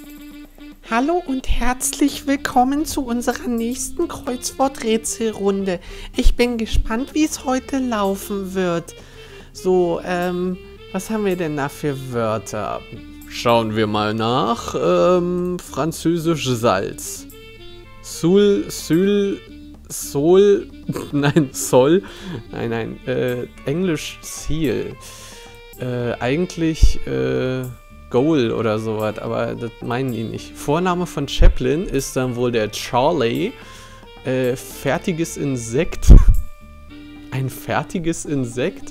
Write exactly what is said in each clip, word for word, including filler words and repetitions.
Hallo und herzlich willkommen zu unserer nächsten Kreuzworträtselrunde. Ich bin gespannt, wie es heute laufen wird. So, ähm, was haben wir denn da für Wörter? Schauen wir mal nach. Ähm, Französisch Salz. Sul, Syl, Sol, nein, Sol, nein, nein, äh, Englisch Ziel. Äh, eigentlich, äh, Goal oder sowas, aber das meinen die nicht. Vorname von Chaplin ist dann wohl der Charlie. Äh, fertiges Insekt. Ein fertiges Insekt?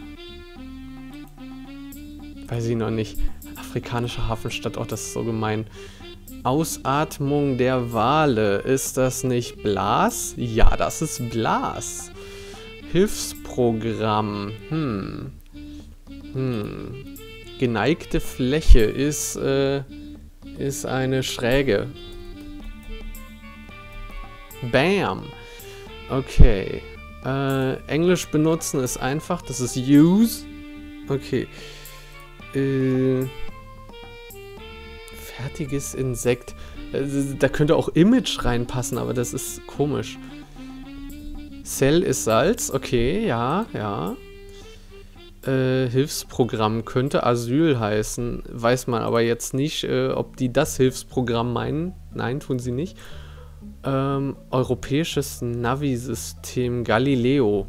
Weiß ich noch nicht. Afrikanische Hafenstadt, auch das ist so gemein. Ausatmung der Wale. Ist das nicht Blas? Ja, das ist Blas. Hilfsprogramm. Hm. Hm. Geneigte Fläche ist, äh, ist eine Schräge. Bam. Okay. Äh, Englisch benutzen ist einfach. Das ist use. Okay. Äh, fertiges Insekt. Äh, da könnte auch Image reinpassen, aber das ist komisch. Cell ist Salz. Okay, ja, ja. Äh, Hilfsprogramm könnte Asyl heißen, weiß man aber jetzt nicht, äh, ob die das Hilfsprogramm meinen. Nein, tun sie nicht. Ähm, europäisches Navi-System Galileo.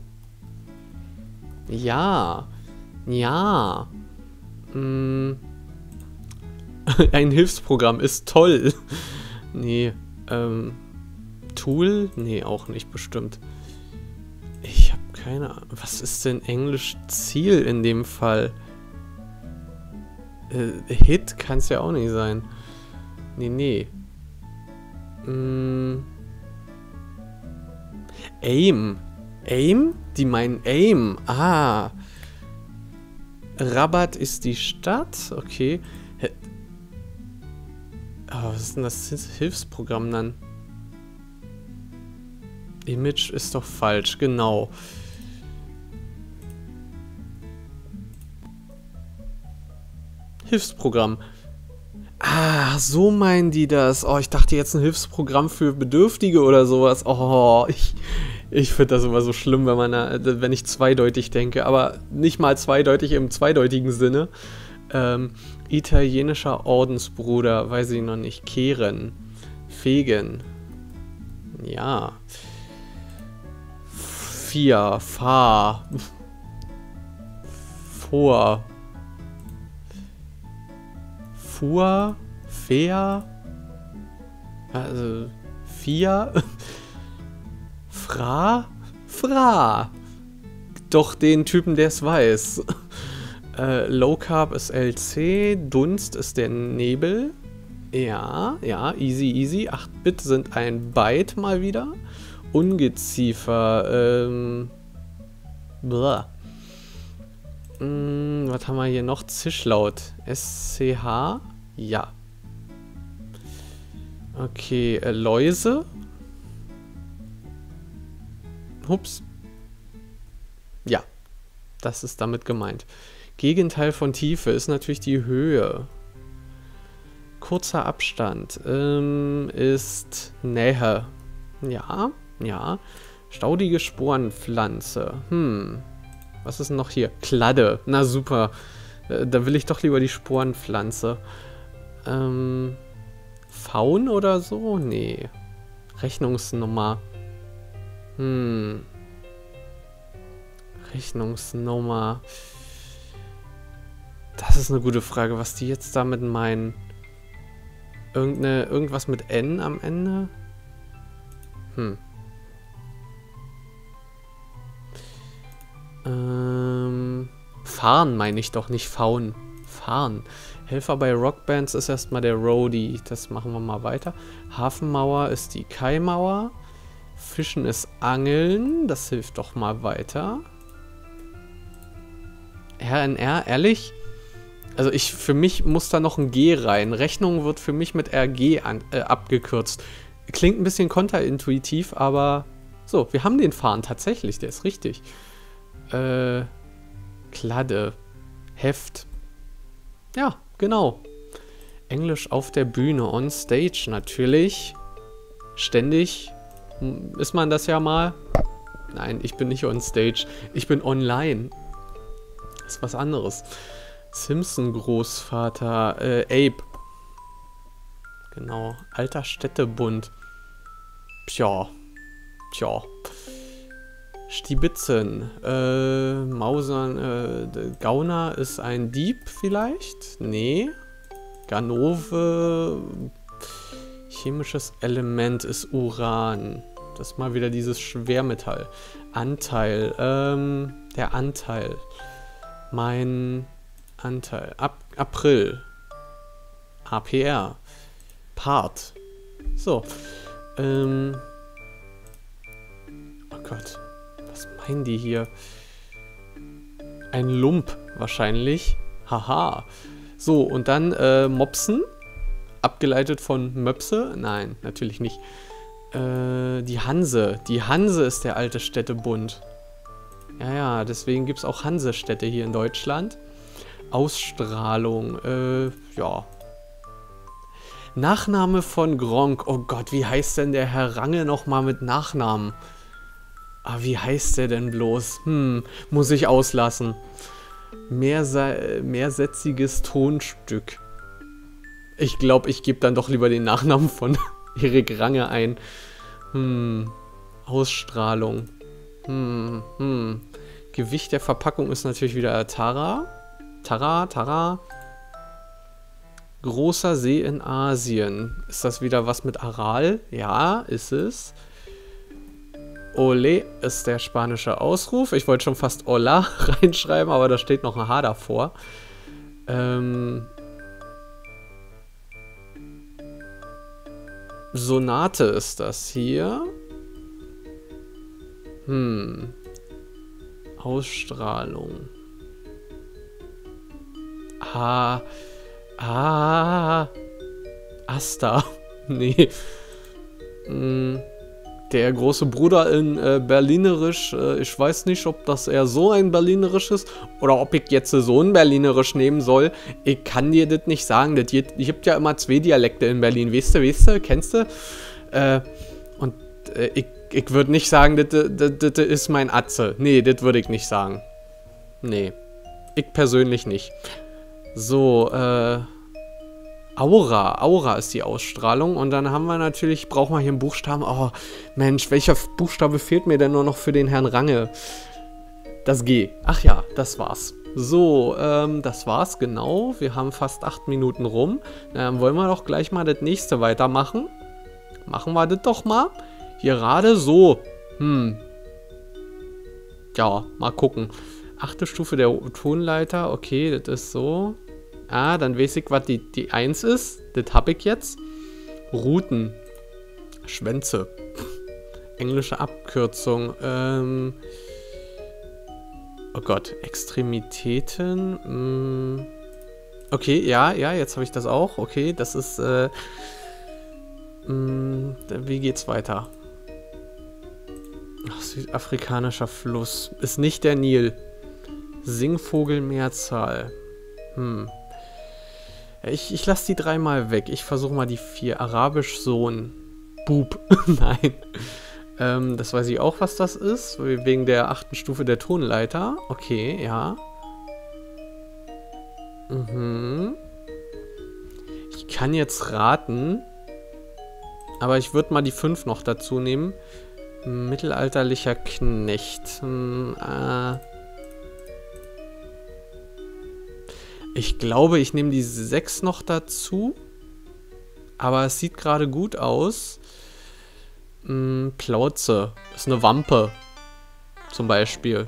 Ja. Ja. Hm. Ein Hilfsprogramm ist toll. Nee. Ähm. Tool? Nee, auch nicht bestimmt. Ich habe keine Ahnung. Was ist denn Englisch Ziel in dem Fall? Äh, Hit kann es ja auch nicht sein. Nee, nee. Mm. Aim. Aim? Die meinen Aim. Ah. Rabat ist die Stadt. Okay. Aber was ist denn das Hilfsprogramm dann? Image ist doch falsch, genau. Hilfsprogramm. Ah, so meinen die das. Oh, ich dachte jetzt ein Hilfsprogramm für Bedürftige oder sowas. Oh, ich, ich finde das immer so schlimm, wenn man da, wenn ich zweideutig denke. Aber nicht mal zweideutig im zweideutigen Sinne. Ähm, italienischer Ordensbruder, weiß ich noch nicht. Kehren. Fegen. Ja. Vier. Fahr. Vor. Fuhr, Fair, also Vier, Fra, Fra. Doch den Typen, der es weiß. Äh, Low Carb ist L C, Dunst ist der Nebel. Ja, ja, easy, easy. acht Bit sind ein Byte mal wieder. Ungeziefer, ähm, blah. Hm, was haben wir hier noch? Zischlaut. S C H? Ja. Okay, äh, Läuse. Ups. Ja, das ist damit gemeint. Gegenteil von Tiefe ist natürlich die Höhe. Kurzer Abstand ähm, ist Nähe. Ja, ja. Staudige Sporenpflanze. Hm. Was ist denn noch hier? Kladde. Na super. Äh, da will ich doch lieber die Sporenpflanze. Ähm, Faun oder so? Nee. Rechnungsnummer. Hm. Rechnungsnummer. Das ist eine gute Frage, was die jetzt damit meinen. Irgendeine, irgendwas mit N am Ende? Hm. Ähm, fahren meine ich doch, nicht faun. Fahren. Helfer bei Rockbands ist erstmal der Roadie. Das machen wir mal weiter. Hafenmauer ist die Kaimauer. Fischen ist Angeln. Das hilft doch mal weiter. R N R, ehrlich? Also ich, für mich muss da noch ein G rein. Rechnung wird für mich mit R G an, äh, abgekürzt. Klingt ein bisschen konterintuitiv, aber so, wir haben den Fahren tatsächlich, der ist richtig. Äh, Kladde. Heft. Ja, genau. Englisch auf der Bühne, on stage natürlich. Ständig ist man das ja mal. Nein, ich bin nicht on stage. Ich bin online. Das ist was anderes. Simpson-Großvater. Äh, Abe. Genau. Alter Städtebund. Tja. Tja. Stiebitzen. Äh, Mausern. Äh, Gauner ist ein Dieb vielleicht? Nee. Ganove. Chemisches Element ist Uran. Das ist mal wieder dieses Schwermetall. Anteil. Ähm, der Anteil. Mein Anteil. Ap April. A P R. Part. So. Ähm. Oh Gott. Was meinen die hier? Ein Lump wahrscheinlich. Haha. So, und dann äh, Mopsen. Abgeleitet von Möpse? Nein, natürlich nicht. Äh, die Hanse. Die Hanse ist der alte Städtebund. Ja, ja, deswegen gibt es auch Hansestädte hier in Deutschland. Ausstrahlung. Äh, ja. Nachname von Gronkh. Oh Gott, wie heißt denn der Herr Range nochmal mit Nachnamen? Ah, wie heißt der denn bloß? Hm, muss ich auslassen. Mehrse mehrsätziges Tonstück. Ich glaube, ich gebe dann doch lieber den Nachnamen von Erik Range ein. Hm. Ausstrahlung. Hm. Hm. Gewicht der Verpackung ist natürlich wieder Tara. Tara, Tara. Großer See in Asien. Ist das wieder was mit Aral? Ja, ist es. Ole ist der spanische Ausruf. Ich wollte schon fast Hola reinschreiben, aber da steht noch ein H davor. Ähm... Sonate ist das hier. Hm. Ausstrahlung. Ah. Ah. Asta. Nee. Hm. Der große Bruder in äh, Berlinerisch. Äh, ich weiß nicht, ob das eher so ein Berlinerisch ist oder ob ich jetzt so ein Berlinerisch nehmen soll. Ich kann dir das nicht sagen. Das gibt, gibt ja immer zwei Dialekte in Berlin. Weißt du, weißt du, kennst du? Äh, und äh, ich, ich würde nicht sagen, das, das, das ist mein Atze. Nee, das würde ich nicht sagen. Nee. Ich persönlich nicht. So, äh... Aura, Aura ist die Ausstrahlung und dann haben wir natürlich, brauchen wir hier einen Buchstaben. Oh, Mensch, welcher Buchstabe fehlt mir denn nur noch für den Herrn Range? Das G. Ach ja, das war's. So, ähm, das war's, genau. Wir haben fast acht Minuten rum. Dann wollen wir doch gleich mal das nächste weitermachen. Machen wir das doch mal. Gerade so. Hm. Ja, mal gucken. Achte Stufe der Tonleiter. Okay, das ist so. Ah, dann weiß ich, was die, die eins ist. Das habe ich jetzt. Routen. Schwänze. Englische Abkürzung. Ähm. Oh Gott. Extremitäten. Mm. Okay, ja, ja, jetzt habe ich das auch. Okay, das ist. Äh, mm, wie geht's weiter? Ach, südafrikanischer Fluss. Ist nicht der Nil. Singvogelmehrzahl. Hm. Ich, ich lasse die dreimal weg. Ich versuche mal die vier. Arabisch Sohn. Bub. Nein. Ähm, das weiß ich auch, was das ist. Wegen der achten Stufe der Tonleiter. Okay, ja. Mhm. Ich kann jetzt raten. Aber ich würde mal die fünf noch dazu nehmen. Mittelalterlicher Knecht. Hm, äh... Ich glaube, ich nehme die sechs noch dazu. Aber es sieht gerade gut aus. Hm, Plauze. Ist eine Wampe. Zum Beispiel.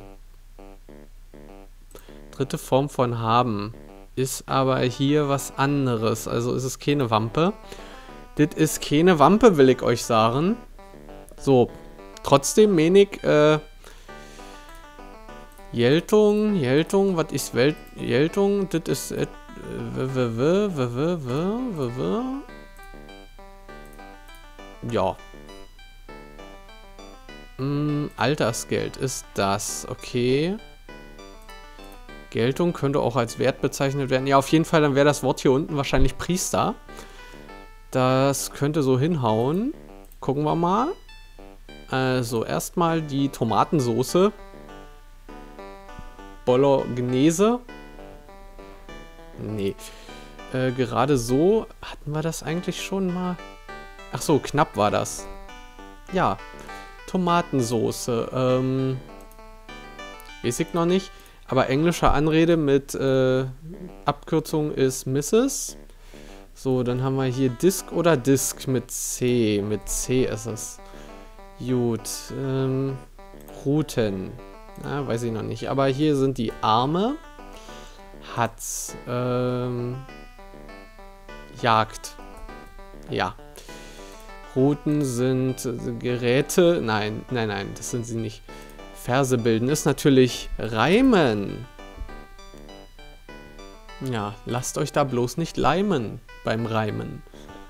Dritte Form von haben. Ist aber hier was anderes. Also ist es keine Wampe. Das ist keine Wampe, will ich euch sagen. So. Trotzdem, menig, äh... Jeltung, Jeltung, was ist Welt, Jeltung, das ist, äh, w, w, w, w, w, w, w, ja. Hm, Altersgeld ist das, okay. Geltung könnte auch als Wert bezeichnet werden. Ja, auf jeden Fall, dann wäre das Wort hier unten wahrscheinlich Priester. Das könnte so hinhauen. Gucken wir mal. Also erstmal die Tomatensoße. Bolognese. Nee. Äh, gerade so. Hatten wir das eigentlich schon mal? Ach so, knapp war das. Ja. Tomatensoße. Ähm. Weiß ich noch nicht. Aber englische Anrede mit äh, Abkürzung ist Misses So, dann haben wir hier Disk oder Disk mit C. Mit C ist es. Gut. Ähm, Routen. Na, weiß ich noch nicht. Aber hier sind die Arme. Hat. Ähm, Jagd. Ja. Routen sind Geräte. Nein, nein, nein, das sind sie nicht. Verse bilden ist natürlich Reimen. Ja, lasst euch da bloß nicht leimen beim Reimen.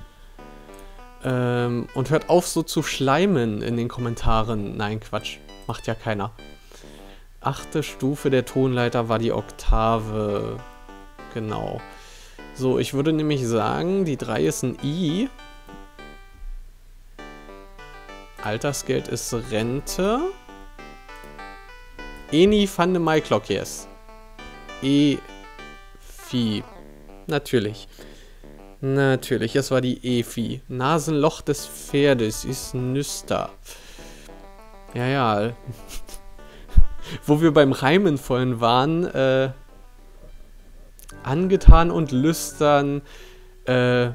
Ähm, und hört auf so zu schleimen in den Kommentaren. Nein, Quatsch. Macht ja keiner. Achte Stufe der Tonleiter war die Oktave. Genau. So, ich würde nämlich sagen, die drei ist ein I. Altersgeld ist Rente. Eni van de Maiklokjes. E. Vieh. Natürlich. Natürlich, es war die Efi. Nasenloch des Pferdes ist Nüster. Ja, ja. Wo wir beim Reimen vorhin waren, äh, angetan und lüstern, äh,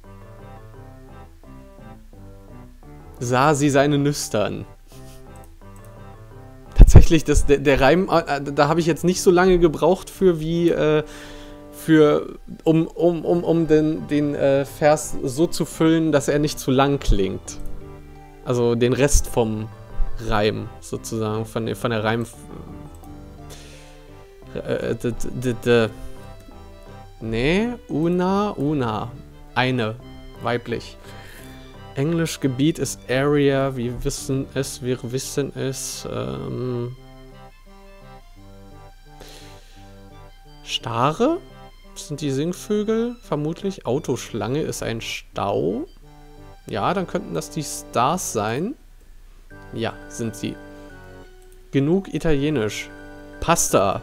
sah sie seine Nüstern. Tatsächlich, das, der, der Reim, äh, da habe ich jetzt nicht so lange gebraucht für wie, äh, für, um, um, um, um den, den äh, Vers so zu füllen, dass er nicht zu lang klingt. Also den Rest vom Reim sozusagen, von, der, von der Reim... Äh, d, d, d, nee, una, una. Eine, weiblich. Englisch Gebiet ist Area, wir wissen es, wir wissen es. Ähm, Stare? Sind die Singvögel? Vermutlich. Autoschlange ist ein Stau. Ja, dann könnten das die Stars sein. Ja, sind sie. Genug Italienisch. Pasta.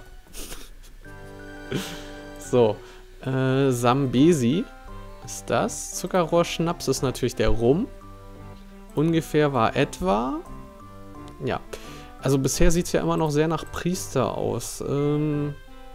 So. Äh, Sambesi ist das. Zuckerrohrschnaps ist natürlich der Rum. Ungefähr war etwa. Ja. Also bisher sieht es ja immer noch sehr nach Priester aus. Ähm...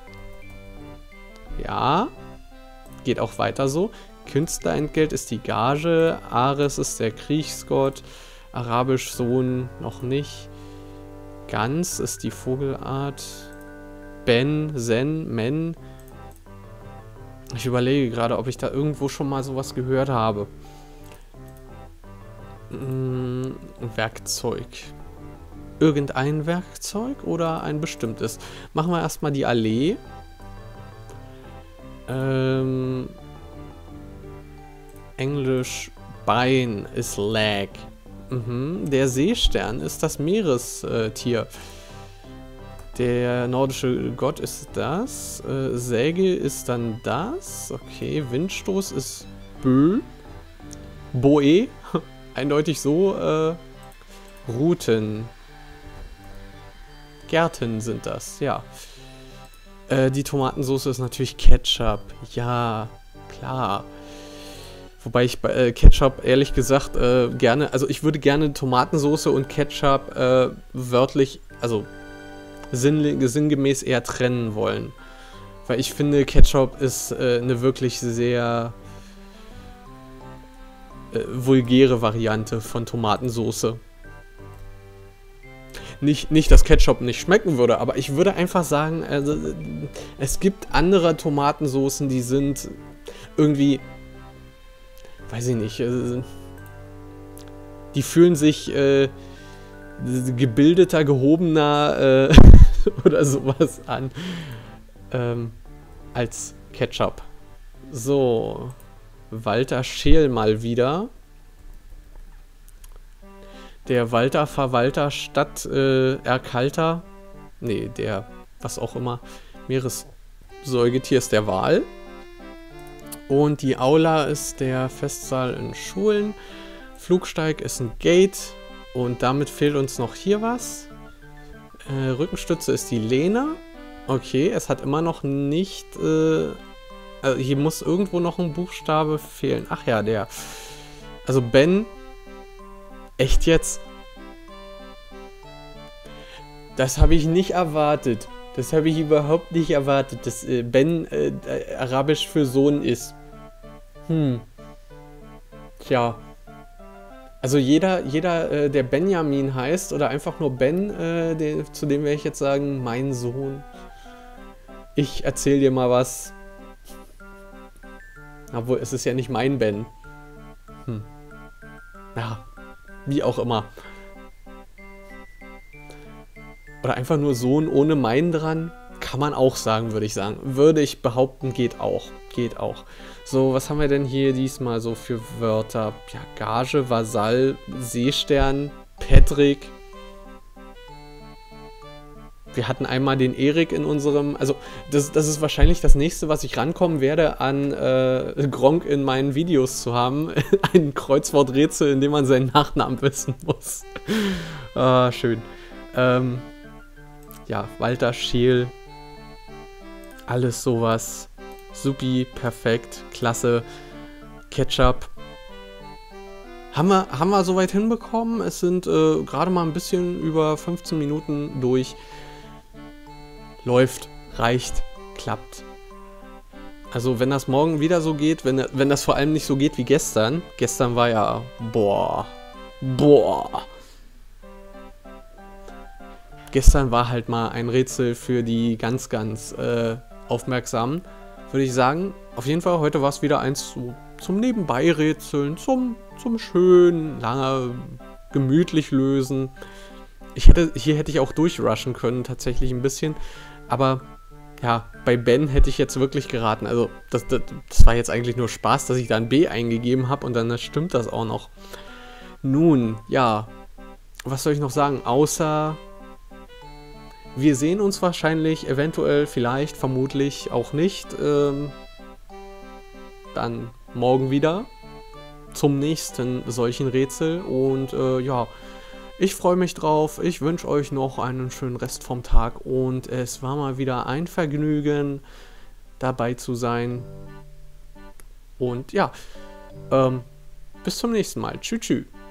Ja, geht auch weiter so. Künstlerentgelt ist die Gage, Ares ist der Kriegsgott, Arabisch Sohn noch nicht. Gans ist die Vogelart. Ben, Sen, Men. Ich überlege gerade, ob ich da irgendwo schon mal sowas gehört habe. Hm, Werkzeug. Irgendein Werkzeug oder ein bestimmtes? Machen wir erstmal die Allee. Ähm, Englisch Bein ist Leg. Mhm. Der Seestern ist das Meerestier. Der nordische Gott ist das. Äh, Säge ist dann das. Okay, Windstoß ist Bö. Boe. Eindeutig so. Äh, Routen. Gärten sind das, ja. Äh, die Tomatensauce ist natürlich Ketchup. Ja, klar. Wobei ich bei äh, Ketchup ehrlich gesagt äh, gerne, also ich würde gerne Tomatensauce und Ketchup äh, wörtlich, also sinn, sinngemäß eher trennen wollen. Weil ich finde, Ketchup ist äh, eine wirklich sehr äh, vulgäre Variante von Tomatensauce. Nicht, nicht, dass Ketchup nicht schmecken würde, aber ich würde einfach sagen, also, es gibt andere Tomatensoßen, die sind irgendwie, weiß ich nicht, äh, die fühlen sich äh, gebildeter, gehobener äh, oder sowas an ähm, als Ketchup. So, Walter Scheel mal wieder. Der Walter Verwalter Stadt äh, Erkalter. Nee, der, was auch immer. Meeressäugetier ist der Wal. Und die Aula ist der Festsaal in Schulen. Flugsteig ist ein Gate. Und damit fehlt uns noch hier was. Äh, Rückenstütze ist die Lena. Okay, es hat immer noch nicht... Äh, also hier muss irgendwo noch ein Buchstabe fehlen. Ach ja, der... Also Ben... Echt jetzt? Das habe ich nicht erwartet. Das habe ich überhaupt nicht erwartet, dass äh, Ben äh, äh, Arabisch für Sohn ist. Hm. Tja. Also jeder, jeder äh, der Benjamin heißt oder einfach nur Ben, äh, den, zu dem werde ich jetzt sagen, mein Sohn. Ich erzähl dir mal was. Obwohl, es ist ja nicht mein Ben. Hm. Ja, wie auch immer. Oder einfach nur Sohn ohne mein dran. Kann man auch sagen, würde ich sagen. Würde ich behaupten, geht auch. Geht auch. So, was haben wir denn hier diesmal so für Wörter? Ja, Gage, Vasall, Seestern, Patrick. Wir hatten einmal den Erik in unserem... Also, das, das ist wahrscheinlich das nächste, was ich rankommen werde, an äh, Gronkh in meinen Videos zu haben. Ein Kreuzworträtsel, in dem man seinen Nachnamen wissen muss. Ah, schön. Ähm... Ja, Walter Scheel, alles sowas, supi, perfekt, klasse, Ketchup. Haben wir, haben wir soweit hinbekommen, es sind äh, gerade mal ein bisschen über fünfzehn Minuten durch. Läuft, reicht, klappt. Also wenn das morgen wieder so geht, wenn, wenn das vor allem nicht so geht wie gestern, gestern war ja, boah, boah. Gestern war halt mal ein Rätsel für die ganz, ganz äh, Aufmerksamen, würde ich sagen. Auf jeden Fall, heute war es wieder eins zu, zum Nebenbei-Rätseln, zum, zum schön, lange, gemütlich lösen. Ich hätte, hier hätte ich auch durchrushen können, tatsächlich ein bisschen. Aber ja, bei Ben hätte ich jetzt wirklich geraten. Also das, das, das war jetzt eigentlich nur Spaß, dass ich da ein B eingegeben habe und dann stimmt das auch noch. Nun, ja, was soll ich noch sagen, außer... Wir sehen uns wahrscheinlich, eventuell, vielleicht, vermutlich auch nicht. Ähm, dann morgen wieder zum nächsten solchen Rätsel. Und äh, ja, ich freue mich drauf. Ich wünsche euch noch einen schönen Rest vom Tag. Und es war mal wieder ein Vergnügen, dabei zu sein. Und ja, ähm, bis zum nächsten Mal. Tschüss, tschüss.